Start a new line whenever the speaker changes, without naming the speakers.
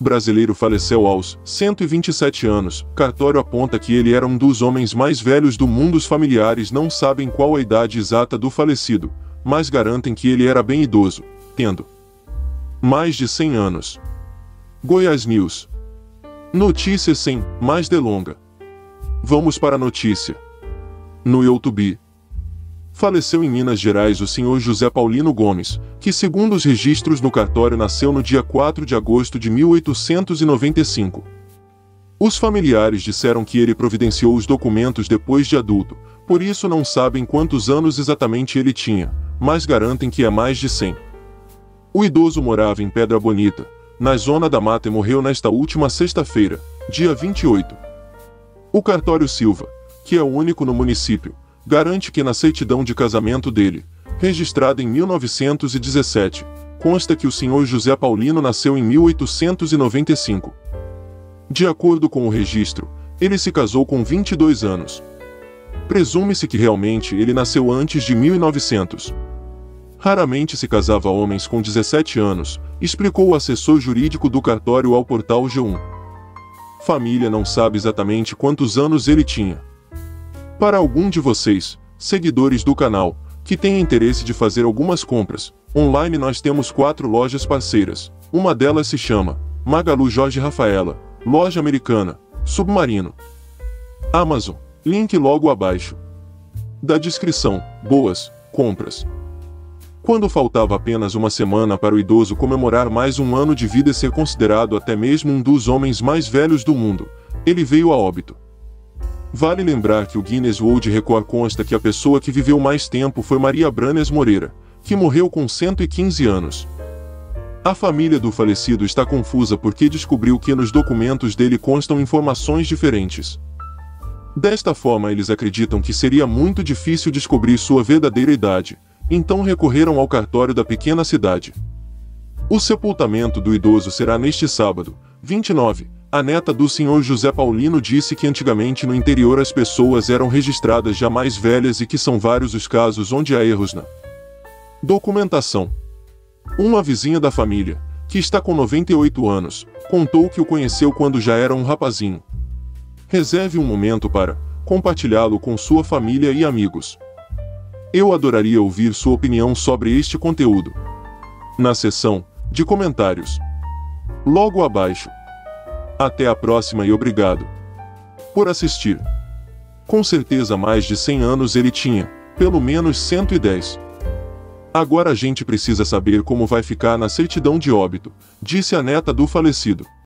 Brasileiro faleceu aos 127 anos. Cartório aponta que ele era um dos homens mais velhos do mundo. Os familiares não sabem qual a idade exata do falecido, mas garantem que ele era bem idoso, tendo mais de 100 anos. Goiás News. Notícias sem mais delonga. Vamos para a notícia. No YouTube. Faleceu em Minas Gerais o senhor José Paulino Gomes, que segundo os registros no cartório nasceu no dia 4 de agosto de 1895. Os familiares disseram que ele providenciou os documentos depois de adulto, por isso não sabem quantos anos exatamente ele tinha, mas garantem que é mais de 100. O idoso morava em Pedra Bonita, na Zona da Mata, e morreu nesta última sexta-feira, dia 28. O cartório Silva, que é o único no município, garante que na certidão de casamento dele, registrada em 1917, consta que o senhor José Paulino nasceu em 1895. De acordo com o registro, ele se casou com 22 anos. Presume-se que realmente ele nasceu antes de 1900. Raramente se casava homens com 17 anos, explicou o assessor jurídico do cartório ao portal G1. Família não sabe exatamente quantos anos ele tinha. Para algum de vocês, seguidores do canal, que têm interesse de fazer algumas compras, online nós temos 4 lojas parceiras. Uma delas se chama Magalu Jorge Rafaela, Loja Americana, Submarino, Amazon, link logo abaixo da descrição. Boas compras. Quando faltava apenas uma semana para o idoso comemorar mais um ano de vida e ser considerado até mesmo um dos homens mais velhos do mundo, ele veio a óbito. Vale lembrar que o Guinness World Record consta que a pessoa que viveu mais tempo foi Maria Branes Moreira, que morreu com 115 anos. A família do falecido está confusa porque descobriu que nos documentos dele constam informações diferentes. Desta forma, eles acreditam que seria muito difícil descobrir sua verdadeira idade, então recorreram ao cartório da pequena cidade. O sepultamento do idoso será neste sábado, 29. A neta do senhor José Paulino disse que antigamente no interior as pessoas eram registradas já mais velhas e que são vários os casos onde há erros na documentação. Uma vizinha da família, que está com 98 anos, contou que o conheceu quando já era um rapazinho. Reserve um momento para compartilhá-lo com sua família e amigos. Eu adoraria ouvir sua opinião sobre este conteúdo na seção de comentários logo abaixo. Até a próxima e obrigado por assistir. Com certeza mais de 100 anos ele tinha, pelo menos 110. Agora a gente precisa saber como vai ficar na certidão de óbito, disse a neta do falecido.